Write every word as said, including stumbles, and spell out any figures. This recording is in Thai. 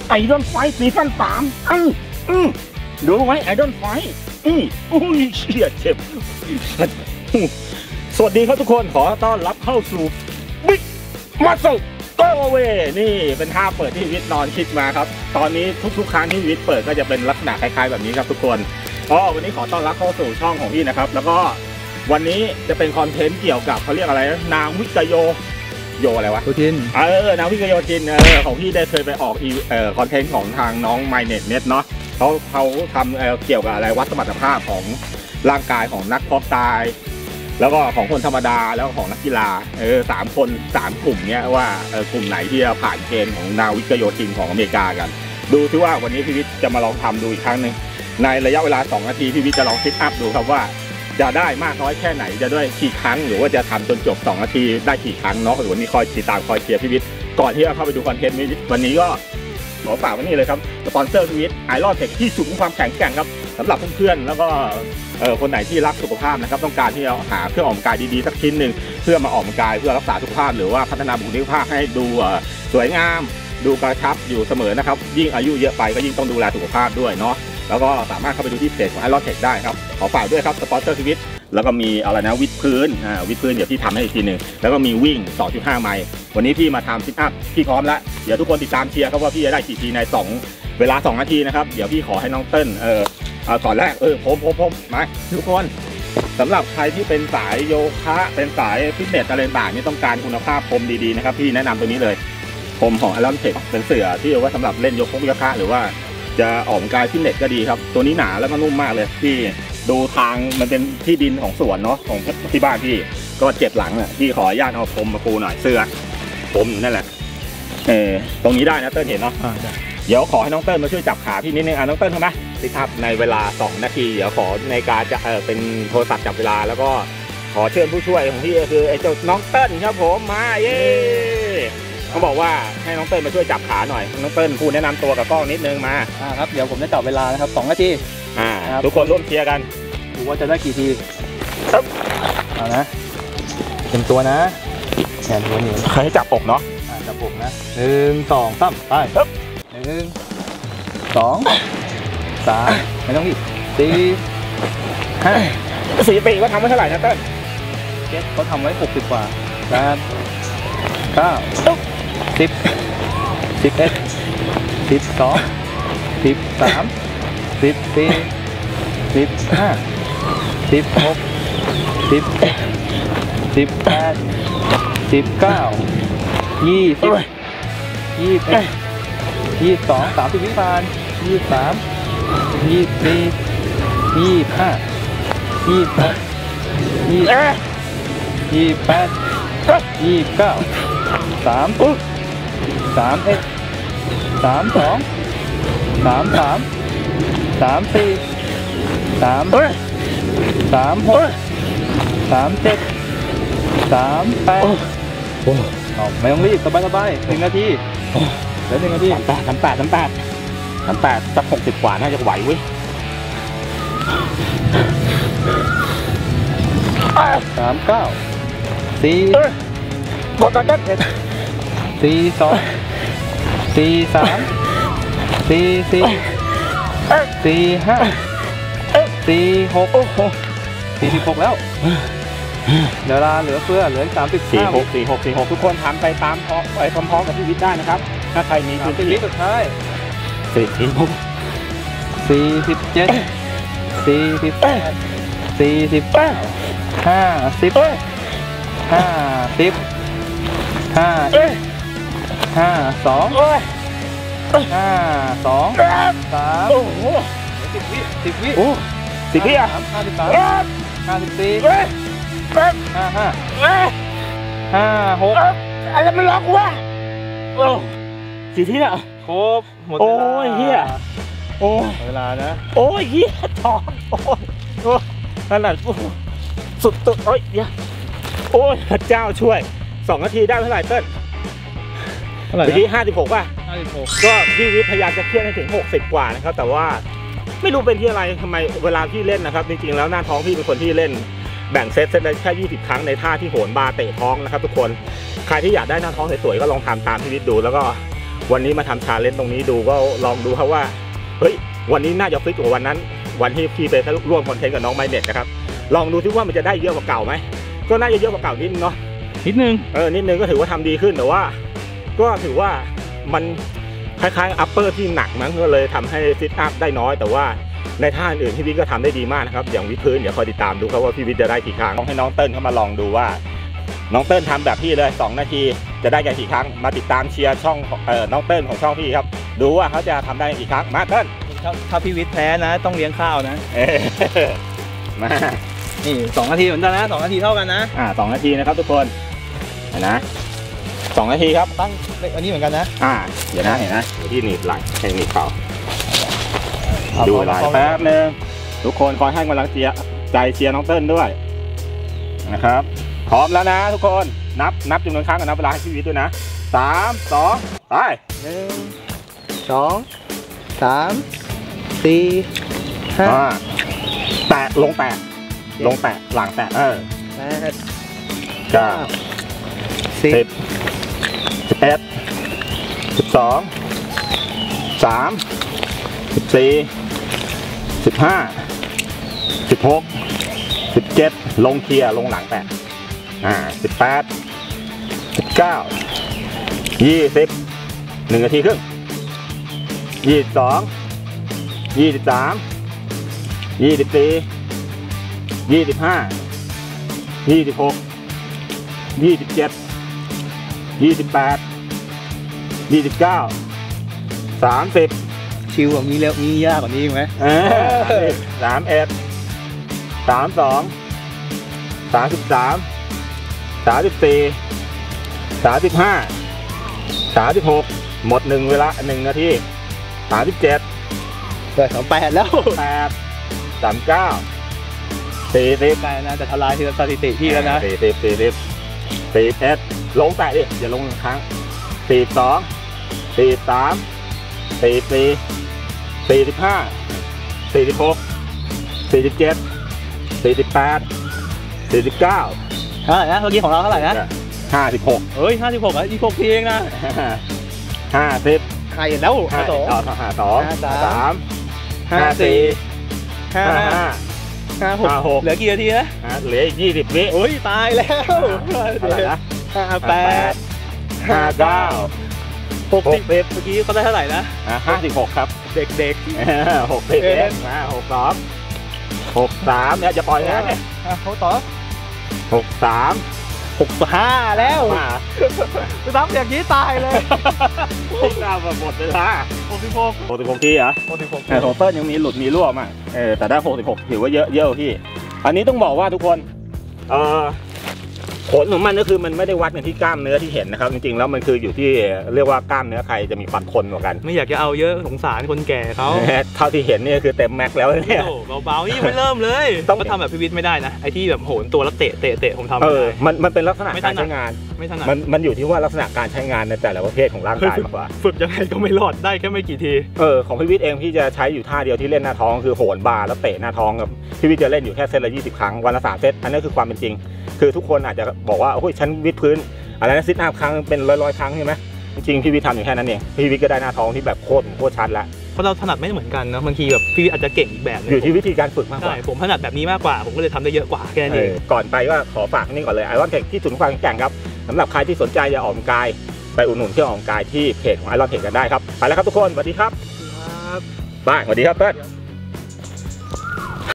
ไอดอลไฟซีซั่นสามอืออือดูไว้ไอดอลไฟอืออุ้ยเชี่ยเจ็บสวัสดีครับทุกคนขอต้อนรับเข้าสู่บิ๊กมัสเซิลโกเวนี่เป็นท่าเปิดที่วิทย์นอนคิดมาครับตอนนี้ทุกๆครั้งที่วิทย์เปิดก็จะเป็นลักษณะคล้ายๆแบบนี้ครับทุกคนอ๋อวันนี้ขอต้อนรับเข้าสู่ช่องของพี่นะครับแล้วก็วันนี้จะเป็นคอนเทนต์เกี่ยวกับเขาเรียกอะไรนางวิกโยโยอะไรวะโยทินเออนางวิกโยทินเออของพี่ได้เคยไปออกอีเอ่อคอนเทนต์ของทางน้อง MyNet เน็ตเนาะเขาเขาทำเอ่อเกี่ยวกับอะไรวัดสมรรถภาพของร่างกายของนักเพาะกายแล้วก็ของคนธรรมดาแล้วของนักกีฬาเออสามคนสามกลุ่มเนี้ยว่าเออกลุ่มไหนที่จะผ่านเกณฑ์ของนาวิกโยธินของอเมริกากันดูที่ว่าวันนี้พี่วิทย์จะมาลองทำดูอีกครั้งหนึ่งในระยะเวลาสองนาทีพี่วิทย์จะลองซิทอัพดูครับว่าจะได้มากน้อยแค่ไหนจะด้วยกี่ครั้งหรือว่าจะทำจนจบสองนาทีได้กี่ครั้งเนาะหรือวันนี้คอยติดตามคอยเชียร์พี่วิทย์ก่อนที่จะเข้าไปดูคอนเทนต์วันนี้ก็ขอฝากไว้นี่เลยครับสปอนเซอร์พี่วิทย์ไอรอนเทคที่สุดของความแข็งแกร่งครับสำหรับเพื่อนๆแล้วก็เออคนไหนที่รักสุขภาพนะครับต้องการที่จะหาเครื่องออกกำลังกายดีๆสักชิ้นหนึ่งเพื่อมาออกกำลังกายเพื่อรักษาสุขภาพหรือว่าพัฒนาบุคลิกภาพให้ดูสวยงามดูกระชับอยู่เสมอนะครับยิ่งอายุเยอะไปก็ยิ่งต้องดูแลสุขภาพด้วยเนาะแล้วก็สามารถเข้าไปดูที่เพจของไอรอนเทคได้ครับขอฝากด้วยครับสปอนเซอร์ชีวิตแล้วก็มีอะไรนะวิดพื้นอ่าวิดพื้นเดี๋ยวพี่ทำให้อีกทีหนึ่งแล้วก็มีวิ่ง สองจุดห้า ไมล์วันนี้พี่มาทำซิทอัพพี่พร้อมแล้วเดี๋ยวทุกคนติดตามเชียร์ครับว่าพี่จะได้กี่ทีในสองเวลาสองนาทีนะครับเดี๋ยวพี่ขอให้น้องเติ้ลเออเอาก่อนแรกเออผมผมผมมาทุกคนสำหรับใครที่เป็นสายโยคะเป็นสายฟิตเนสอะไรต่างๆนี่ต้องการคุณภาพพรมดีๆนะครับพี่แนะนำตัวนี้เลยพรมของไอรอนเทคเป็นเสื่อที่เอาไว้สำหรับเล่นโยคะโยคะหรือว่าจะออกกำลังกายฟิตเนสก็ดีครับตัวนี้หนาแล้วก็นุ่มมากเลยที่ดูทางมันเป็นที่ดินของสวนเนาะของที่บ้านพี่ก็เจ็บหลังอ่ะพี่ขออนุญาตเอาพรมมาปูหน่อยเสื้อผมอยู่นั่นแหละเออตรงนี้ได้นะเติ้ลเห็นเนาะเดี๋ยวขอให้น้องเติ้ลมาช่วยจับขาพี่นิดนึงอ่ะน้องเติ้ลทำไหมซิทอัพในเวลาสองนาทีเดี๋ยวขอในการจะเออเป็นโทรศัพท์จับเวลาแล้วก็ขอเชิญผู้ช่วยของพี่ก็คือไอ้เจ้าน้องเติ้ลครับผมมาเย้เขาบอกว่าให้น้องเติ้ลมาช่วยจับขาหน่อยน้องเติ้ลพูดแนะนำตัวกับกล้องนิดนึงมาอ่าครับเดี๋ยวผมจะจับเวลานะครับสองนาทีอ่าทุกคนร่วมเชียร์กันดูว่าจะได้กี่ทีเอานะเป็นตัวนะแขนตัวนี้ใครให้จับอกเนาะอ่าจับอกนะหนึ่งสองสามไปหนึ่งสองสามไม่ต้องรีบสี่ห้าสี่ปีก็ทำไว้เท่าไหร่นะเติ้ลเจ็ดเขาทำไว้หกสิบกว่าแปดเก้าสิบสิบเอ็ดสิบสองสิบสามสิบสี่สิบห้าสิบหกสิบเจ็ดสิบแปดสิบเก้ายี่สิบยี่สิบเอ็ดยี่สิบสองสามสิบวิพานยี่สิบสามยี่สิบสี่ยี่สิบห้ายี่สิบหกยี่สิบยี่สิบแปดยี่สิบเก้าสามสามเอ็ดสามสองสามสามสามสี่สามสามหกสามเจ็ดสามแปดไม่ต้องรีบสบายสบายหนึ่งนาทีเดี๋ยวหนึ่งนาทีสามแปดสามแปดสามแปดสักหกสิบกว่าน่าจะไหวเว้ยสามเก้าสี่กดกันกันสี่สองสี่สามสี่สี่สี่ห้าสี่หกสี่สิบหกแล้วเวลาเหลือเฟือเหลือสามสิบสี่หกสี่หกสี่หกทุกคนทำไปตามพร้อมไปพร้อมๆกับพี่วิทย์ได้นะครับถ้าใครมีพื้นที่สุดท้ายสี่สิบหกสี่สิบเจ็ดสี่สิบแปดสี่สิบเก้าห้าสิบห้าสิบห้าห้าสองห้าสองสามสิบวิสิบวิโอ้สิบวิอ่ะห้าสิบสามห้าสิบสี่ห้าห้าห้าหกอะไรมันล็อกวะโอ้สี่ทีอ่ะครบหมดโอ้ยเฮียโอ้เวลานะโอ้ยเฮียท้องโอ้ยโอ้ขนาดสุดตัวโอ้ยเฮียโอ้ยพระเจ้าช่วยสองนาทีได้เท่าไหร่เติ้ลเท่าไหร่เมื่อกี้ห้าสิบหกป่ะห้าสิบหกก็พี่วิทย์พยายามจะเคลื่อนให้ถึงหกสิบกว่านะครับแต่ว่าไม่รู้เป็นที่อะไรทำไมเวลาพี่เล่นนะครับจริงๆแล้วหน้าท้องพี่เป็นคนที่เล่นแบ่งเซตเซตได้แค่ยี่สิบครั้งในท่าที่โหนบาร์เตะท้องนะครับทุกคนใครที่อยากได้หน้าท้องสวยๆก็ลองทำตามพี่วิทย์ดูแล้วก็วันนี้มาทำชาเลนจ์ตรงนี้ดูก็ลองดูครับว่าเฮ้ยวันนี้น่าจะฟิตกว่าวันนั้นวันที่พี่ไปร่วมคอนเทนต์กับน้องไมเน็ตนะครับลองดูซิว่ามันจะได้เยอะกว่าเก่าไหมก็น่าจะเยอะกว่าเก่านิดนึงเนาะนิดนึงเออนิดนึงก็ถือว่าทำดีขึ้นแต่ว่าก็ถือว่ามันคล้ายๆอัปเปอร์ที่หนักมั้งก็เลยทำให้ซิทอัพได้น้อยแต่ว่าในท่าอื่นพี่วิทย์ก็ทำได้ดีมากนะครับอย่างวิดพื้นเดี๋ยวคอยติดตามดูครับว่าพี่วิทย์จะได้กี่ครั้งต้องให้น้องเติ้ลเข้ามาลองดูว่าน้องเติ้ลทำแบบพี่เลยสองนาทีจะได้กี่ครั้งมาติดตามเชียร์ช่องเอ่อน้องเติ้ลของช่องพี่ครับดูว่าเขาจะทำได้กี่ครั้งมาเติ้ลถ้าพี่วิทย์แพ้นะต้องเลี้ยงข้าวนะมานี่สองนาทีเหมือนกันนะสองนาทีเท่ากันนะอ่าสองนาทีนะครับทุกคนเห็นนะสองนาทีครับตั้งอันนี้เหมือนกันนะอ่าเดี๋ยวนะเห็นนะอยู่ที่หนีบหลังให้หนีบเข่าดูหลายแป๊บนึงทุกคนคอยให้กำลังใจเชียร์น้องเติ้ลด้วยนะครับพร้อมแล้วนะทุกคนนับนับจำนวนครั้งกับนับเวลาให้พี่วิทย์ด้วยนะสามสองไปหนึ่งสองสามสี่ห้าแตะลงแตะลงแตะหลังแตะเออแปดเก้าสิบสิบเอ็ดสิบสองสามสิบสี่สิบห้าสิบหกสิบเจ็ดลงเคลียร์ลงหลังแตะอ่าสิบแปดสิบเก้ายี่สิบหนึ่งนาทีครึ่งยี่สิบสองยี่สิบสามยี่สิบสี่ยี่สิบห้ายี่สิบหกยี่สิบเจ็ดยี่สิบแปดยี่สิบเก้าสามสิบชิวกว่านี้แล้วมียากกว่านี้ไหมสามเอ็ดสามสองสามสิบสามสามสิบสี่สามสิบห้าสามสิบหกหมดหนึ่งเวลาหนึ่งนาทีสามสิบเจ็ดเกิดสองแปดแล้วแปดสามเก้าสี่สิบได้นะจะทลายที่สถิติพี่แล้วนะสี่สิบสี่สิบสี่เอ็ดลงแตะดิอย่าลงครั้งสี่สองสี่สามสี่สี่สี่สิบห้าสี่สิบหกสี่สิบเจ็ดสี่สิบแปดสี่สิบเก้าเท่าไหร่นะเมื่อกี้ของเราเท่าไหร่นะห้าสิบหกเฮ้ยห้าสิบหกอ่ะยี่สิบหกทีเองนะห้าสิบใครแล้วห้าสองห้าสองสามห้าสี่ห้าห้าห้าหกเหลือกี่นาทีนะเหลืออีกยี่สิบวิโอ้ยตายแล้วอะไรนะห้าแปดห้าเก้าหกสิบเอ็ดเมื่อกี้เขาได้เท่าไหร่นะห้าสิบหกครับเด็กๆหกสิบเอ็ดมาหกสองหกสามเนี่ยจะปล่อยนะเนี่ยเขาต่อหกสามหกห้าแล้วจะทำอย่างนี้ตายเลยหกเก้าหมดเลยละหกสิบหกหกสิบหกที่เหรอหกสิบหกแต่ของเติ้ลยังมีหลุดมีรั่วมาเออแต่ได้หกสิบหกถือว่าเยอะเยอะพี่อันนี้ต้องบอกว่าทุกคนเออผลของมันก็คือมันไม่ได้วัดกันที่กล้ามเนื้อที่เห็นนะครับจริงๆแล้วมันคืออยู่ที่เรียกว่ากล้ามเนื้อใครจะมีความทนกว่ากันไม่อยากจะเอาเยอะสงสารคนแก่เขาเท่าที่เห็นนี่คือเต็มแม็กแล้วเนี่ยเบาๆนี่ไม่เริ่มเลยต้องทำแบบพิวิทไม่ได้นะไอ้ที่แบบโหนตัวแล้วเตะเตะเตะผมทำเออมันมันเป็นลักษณะการใช้งานไม่ถนัดมันมันอยู่ที่ว่าลักษณะการใช้งานในแต่ละประเภทของร่างกายมากกว่าฝึกยังไงก็ไม่รอดได้แค่ไม่กี่ทีเออของพิวิทเองพี่จะใช้อยู่ท่าเดียวที่เล่นหน้าท้องคือโหนบาร์แล้วเตะหน้าท้องกับพิวิทจะเล่นอยู่แค่เซตละยี่สิบครั้งวันละสามเซตอันนี้คือความเป็นจริงคือทุกคนอาจจะบอกว่าโอ้ยฉันวิดพื้นอะไรนะซิทอัพครั้งเป็นร้อยร้อยครั้งใช่ไหมจริงๆพี่วิททำอยู่แค่นั้นเองพี่วิทก็ได้หน้าท้องที่แบบโคตรโคตรชัดแล้วเพราะเราถนัดไม่เหมือนกันนะบางทีแบบพี่วิทอาจจะเก่งอีกแบบอยู่ที่วิธีการฝึกมากกว่าผมถนัดแบบนี้มากกว่าผมก็เลยทำได้เยอะกว่าแค่นี้ก่อนไปก็ขอฝากนี่ก่อนเลยไอรอนเทคที่ศูนย์ความแข็งแกร่งครับสำหรับใครที่สนใจจะออกกำลังกายไปอุดหนุนเครื่องออกกำลังกายที่เพจของไอรอนเทคกันได้ครับไปแล้วครับทุกคนสวัสดีครับบายสวัสดีครับเพื่อน